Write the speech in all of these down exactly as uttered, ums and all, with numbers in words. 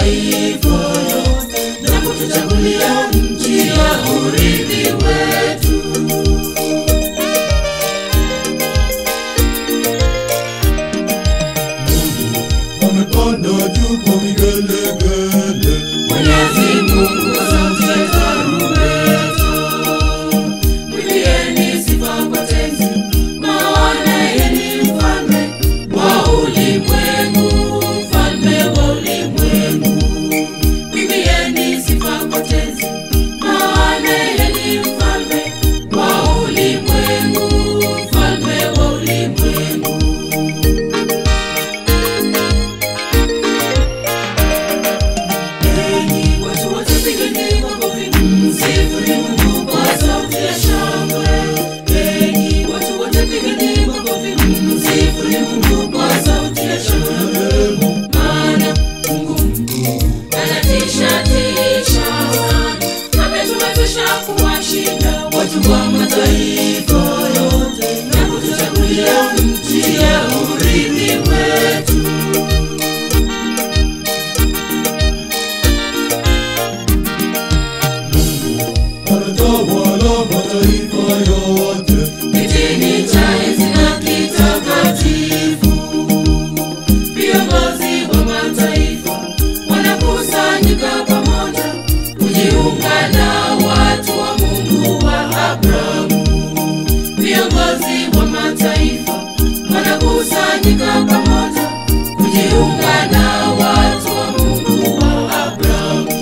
mataifa yote na kutuchagulia nchi ya urithi wetu. Amepanda juu kwa vigelegele, Mwenyezi Mungu kwa sauti ya tarumbeta. Mwimbieni sifa kwa tenzi, maana yeye ni mfalme wa ulimwengu, mfalme wa ulimwengu. Mwimbieni sifa kwa tenzi, maana yeye ni mfalme wa ulimwengu, mfalme wa ulimwengu. Watu wa mataifa yote na kutuchagulia nchi ya urithi wetu. anatawala mataifa yote, Kitini cha enzi na kitakatifu. Viongozi wa mataifa wanakusanyika pamoja kujiunga na watu wa Mungu wa Abrahamu. Viongozi wa mataifa wanakusanyika pamoja kujiunga na watu wa Mungu wa Abrahamu.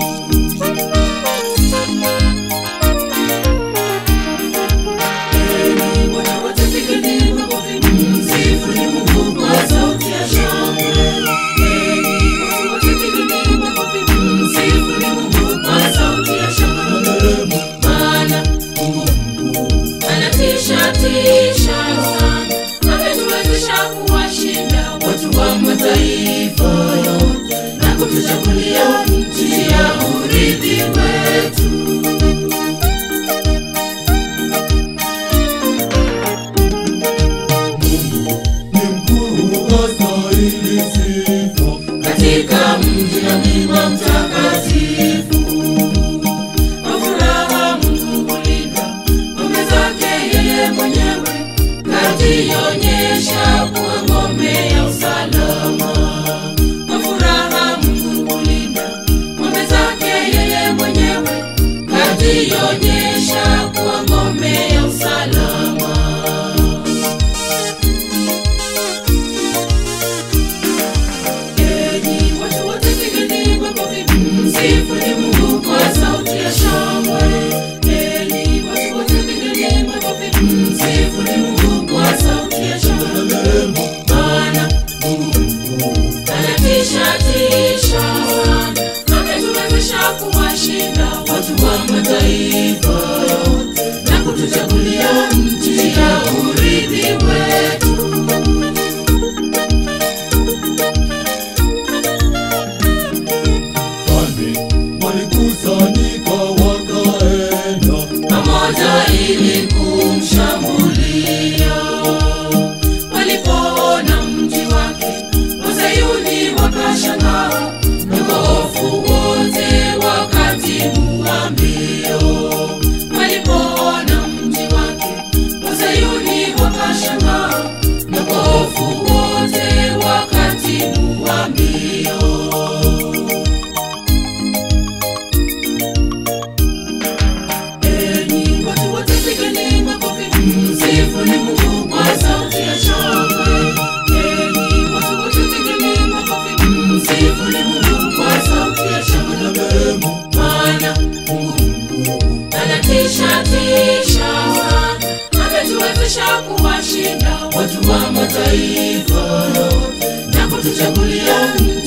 Enyi watu wote pigeni makofi, msifuni Mungu kwa sauti ya shangwe. Enyi watu wote pigeni makofi, msifuni Mungu kwa sauti ya shangwe. Maana Mungu anatisha tisha sana, ametuwezesha kuwashinda watu wa mataifa yote na kutuchagulia nchi ya urithi wetu. ni mkuu astahili sifa, Katika mji na mlima mtakatifu, kwa furaha Mungu hulinda ngome zake yeye mwenyewe, kajionyesha kuwa ngome ya usalama. Kwa furaha Mungu hulinda ngome zake yeye mwenyewe, kajionyesha kuwa ngome ya usalama. Enyi watu wote pigeni makofi, msifuni Mungu kwa sauti ya shangwe. Enyi watu wote pigeni makofi, msifuni Mungu kwa sauti ya shangwe. Maana Mungu anatisha tisha sana, ametuwezesha kuwashinda watu wa mataifa yote na kutuchagulia nchi ya urithi wetu. falme walikusanyika wakaenda, pamoja ili kumshambulia. Walipoona mji wake wa Sayuni wakashangaa, na kwa hofu wote wakatimua mbio. Walipoona mji wake wa Sayuni wakashangaa, na kwa hofu wote wakatimua mbio. Enyi watu wote pigeni makofi, msifuni Mungu kwa sauti ya shangwe. Enyi watu wote pigeni makofi, msifuni Mungu kwa sauti ya shangwe. Maana Mungu anatisha tisha sana, ametuwezesha kuwashinda watu wa mataifa yote na kutuchagulia